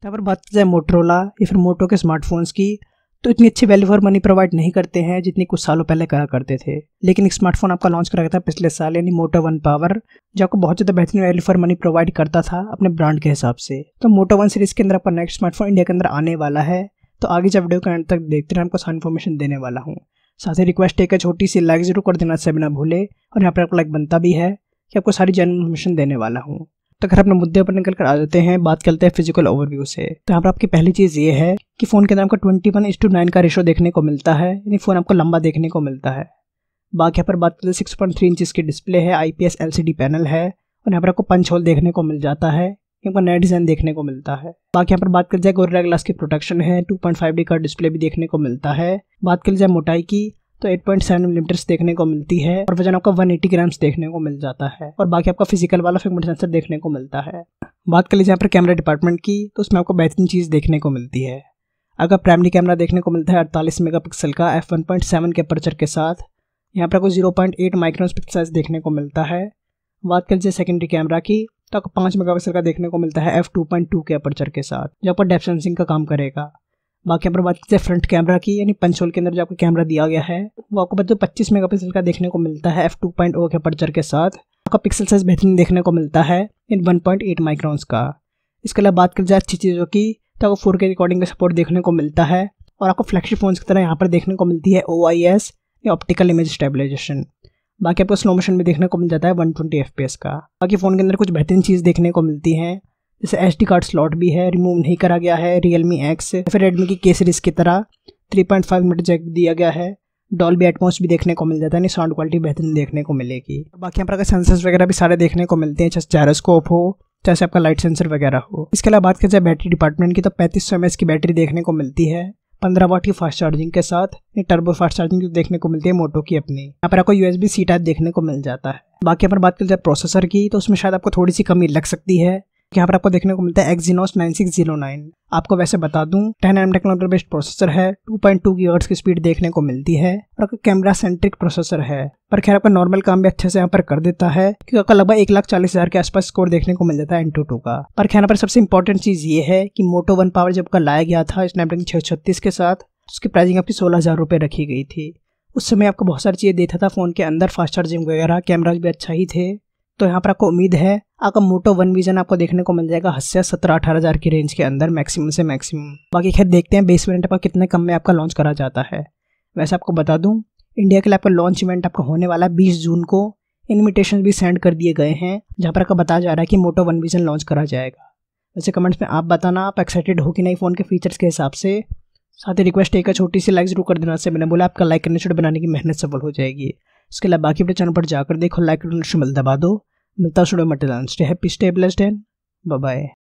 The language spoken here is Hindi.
तो अगर बात की जाए मोटरोला या फिर मोटो के स्मार्टफोन्स की, तो इतनी अच्छी वैल्यू फॉर मनी प्रोवाइड नहीं करते हैं जितनी कुछ सालों पहले करा करते थे। लेकिन एक स्मार्टफोन आपका लॉन्च करा गया था पिछले साल, यानी मोटो वन पावर, जो आपको बहुत ज़्यादा बेहतरीन वैल्यू फॉर मनी प्रोवाइड करता था अपने ब्रांड के हिसाब से। तो मोटो वन सीरीज़ के अंदर आपका नेक्स्ट स्मार्टफोन इंडिया के अंदर आने वाला है। तो आगे जब वीडियो के अंत तक देखते हैं, आपको सारी इन्फॉर्मेशन देने वाला हूँ। साथ ही रिक्वेस्ट एक छोटी सी लाइक जरूर कर देना से बिना भूले, और यहाँ पर आपको लाइक बनता भी है कि आपको सारी जनरल इन्फॉर्मेशन देने वाला हूँ। तो अगर अपने मुद्दे पर निकल कर आ जाते हैं, बात करते हैं फिजिकल ओवरव्यू से। तो यहाँ पर आपकी पहली चीज़ ये है कि फ़ोन के अंदर आपको 21:9 का रेशो देखने को मिलता है, यानी फ़ोन आपको लंबा देखने को मिलता है। बाकी यहाँ पर बात करते हैं 6.3 इंच की डिस्प्ले है, IPS LCD पैनल है, और यहाँ पर आपको पंच होल देखने को मिल जाता है, यहाँ पर नया डिज़ाइन देखने को मिलता है। बाकी यहाँ पर बात कर जाए गोरिल्ला ग्लास की प्रोटेक्शन है, 2.5D का डिस्प्ले भी देखने को मिलता है। बात कर जाए मोटाई की, तो 8.7 मिलीमीटर देखने को मिलती है, और वजन आपका 180 ग्राम्स देखने को मिल जाता है। और बाकी आपका फिजिकल वाला फिंगरप्रिंट सेंसर देखने को मिलता है। बात कर लीजिए यहाँ पर कैमरा डिपार्टमेंट की, तो उसमें आपको बेहतरीन चीज़ देखने को मिलती है। अगर प्राइमरी कैमरा देखने को मिलता है 48 मेगापिक्सल का f1.7 के अपर्चर के साथ, यहाँ पर आपको 0.8 माइक्रोन पिक्सल साइज देखने को मिलता है। बात कर लीजिए सेकेंडरी कैमरा की, तो आपको 5 मेगापिक्सल का देखने को मिलता है f2.2 के अपर्चर के साथ, जो आपको डेप्थ सेंसिंग का काम करेगा। बाकी यहाँ पर बात कीजिए फ्रंट कैमरा की, यानी पंच होल के अंदर जो आपको कैमरा दिया गया है वो आपको 25 मेगापिक्सल का देखने को मिलता है f2.0 के अपर्चर के साथ। आपका पिक्सल साइज बेहतरीन देखने को मिलता है इन 1.8 माइक्रोन्स का। इसके अलावा बात कर जाए अच्छी चीज़ों की, तो आपको 4K रिकॉर्डिंग का सपोर्ट देखने को मिलता है, और आपको फ्लैगशिप फोन्स की तरह यहाँ पर देखने को मिलती है OIS या ऑप्टिकल इमेज स्टेबलाइजेशन। बाकी आपको स्लो मोशन भी देखने को मिल जाता है 120 FPS का। बाकी फ़ोन के अंदर कुछ बेहतरीन चीज़ देखने को मिलती हैं, जैसे SD कार्ड स्लॉट भी है, रिमूव नहीं करा गया है, Realme X या फिर Redmi की K सीरीज़ की तरह 3.5 मीटर जैक दिया गया है। डॉल्बी एटमॉस भी देखने को मिल जाता है, यानी साउंड क्वालिटी बेहतरीन देखने को मिलेगी। बाकी यहाँ पर अगर सेंसर्स वगैरह भी सारे देखने को मिलते हैं, जैसे जायरोस्कोप हो, जैसे आपका लाइट सेंसर वगैरह हो। इसके अलावा बात की जाए बैटरी डिपार्टमेंट की, तो 3500 mAh की बैटरी देखने को मिलती है, 15 वाट की फास्ट चार्जिंग के साथ। टर्बो फास्ट चार्जिंग देखने को मिलती है मोटो की अपनी। यहाँ पर आपको USB-C टाइप देखने को मिल जाता है। बाकी यहाँ पर बात की जाए प्रोसेसर की, तो उसमें शायद आपको थोड़ी सी कमी लग सकती है। यहाँ पर आपको देखने को मिलता है Exynos 9609। आपको वैसे बता दूं 10 nm टेक्नोलॉजी बेस्ड प्रोसेसर है, 2.2 GHz की स्पीड देखने को मिलती है, और आपका कैमरा सेंट्रिक प्रोसेसर है। पर खैर आपका नॉर्मल काम भी अच्छे से यहाँ पर कर देता है, क्योंकि आपका लगभग 1,40,000 के आसपास स्कोर देखने को मिल जाता है Antutu का। पर खैर यहाँ पर सबसे इंपॉर्टेंट चीज़ ये है कि मोटो वन पावर जब का लाया गया था स्नैपड्रैगन 636 के साथ, उसकी प्राइसिंग आपकी 16,000 रुपये रखी गई थी। उस समय आपको बहुत सारी चीज़ें देता था फ़ोन के अंदर, फास्ट चार्जिंग वगैरह, कैमराज भी अच्छा ही थे। तो यहाँ पर आपको उम्मीद है आपका मोटो वन विजन आपको देखने को मिल जाएगा 17-18 की रेंज के अंदर मैक्सिमम से मैक्सिमम। बाकी खैर देखते हैं बेस वेरिएंट आपका कितने कम में आपका लॉन्च करा जाता है। वैसे आपको बता दूं इंडिया के लिए आपका लॉन्च इवेंट आपका होने वाला 20 जून को। इन्विटेशन भी सेंड कर दिए गए हैं, जहाँ पर आपका बताया जा रहा है कि मोटो वन विजन लॉन्च करा जाएगा। वैसे कमेंट्स में आप बताना आप एक्साइटेड हो कि नहीं फ़ोन के फीचर्स के हिसाब से। साथ ही रिक्वेस्ट एक छोटी सी लाइक जरूर कर देना से मैंने बोला आपका लाइक करने से बनाने की मेहनत सफल हो जाएगी। इसके अलावा बाकी अपने चैनल पर जाकर देखो, लाइक बटन दबा दो। मिलता है studio material. Stay happy, stay blessed and bye bye.